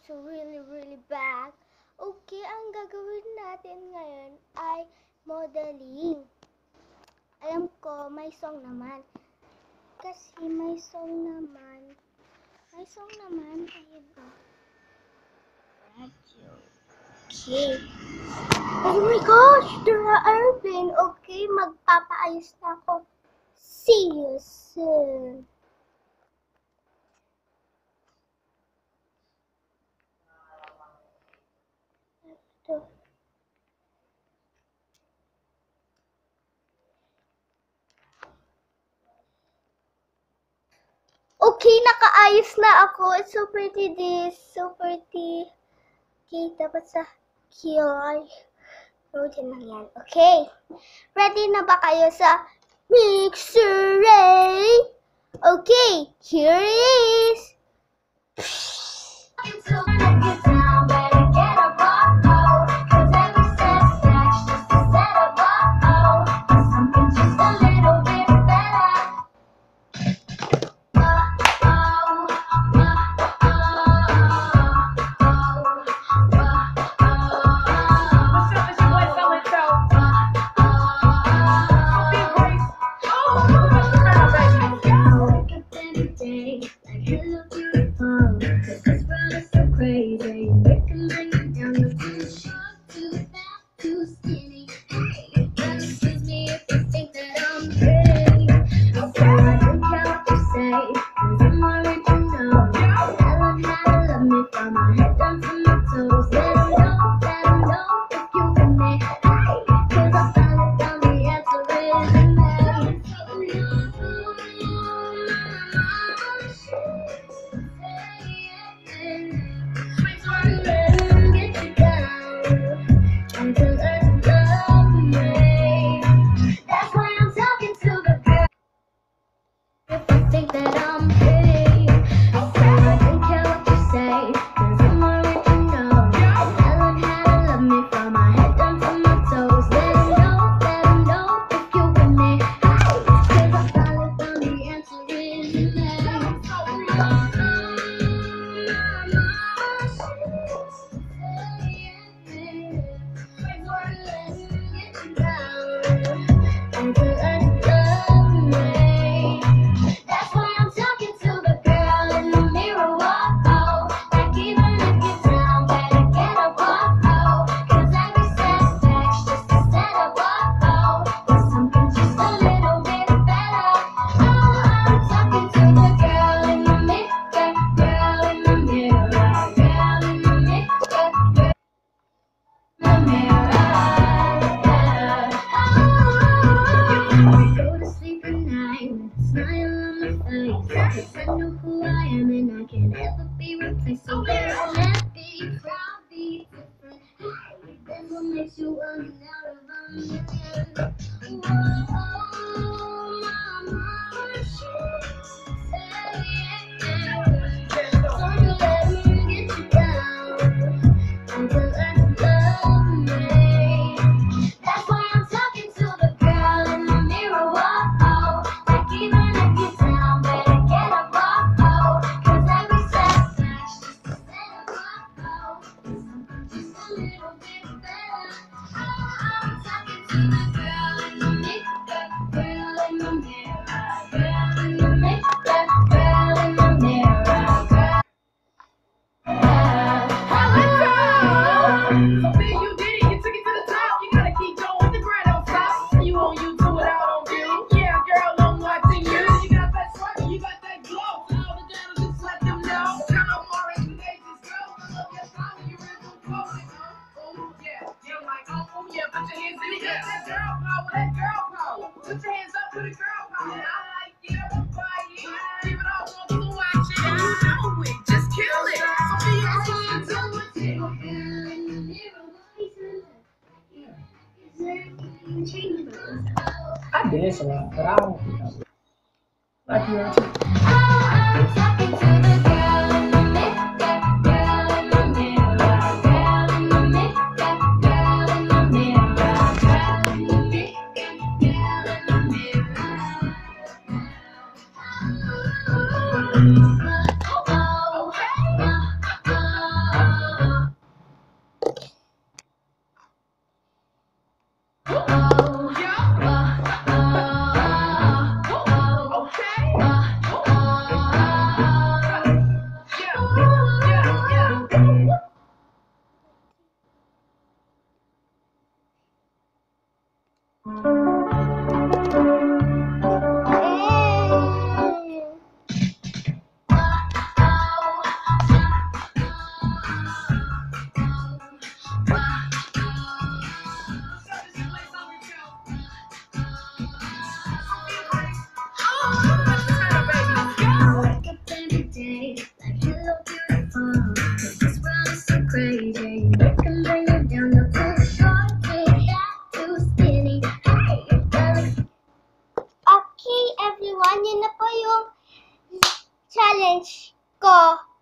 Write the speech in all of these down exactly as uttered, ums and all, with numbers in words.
so really, really bad. Okay, ang gagawin natin ngayon ay modeling. Alam ko, may song naman. Kasi may song naman. May song naman. Ayun ba? Radio. Okay. Oh my gosh! Dura Irvin. Okay, magpapaayos na ako. See you soon. Ito. Okay, nakaayos na ako. It's so pretty this. So pretty. Okay, dapat sa Q R. Oh, dyan lang yan. Okay. Ready na ba kayo sa mixer ray? Okay, here it is. I did so, but I don't like you.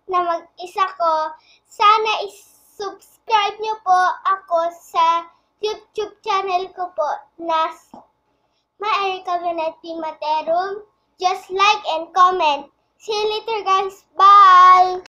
na mag-isa ko. Sana is-subscribe niyo po ako sa YouTube channel ko po na Ma-Erica Vanetti Materum. Just like and comment. See you later guys. Bye!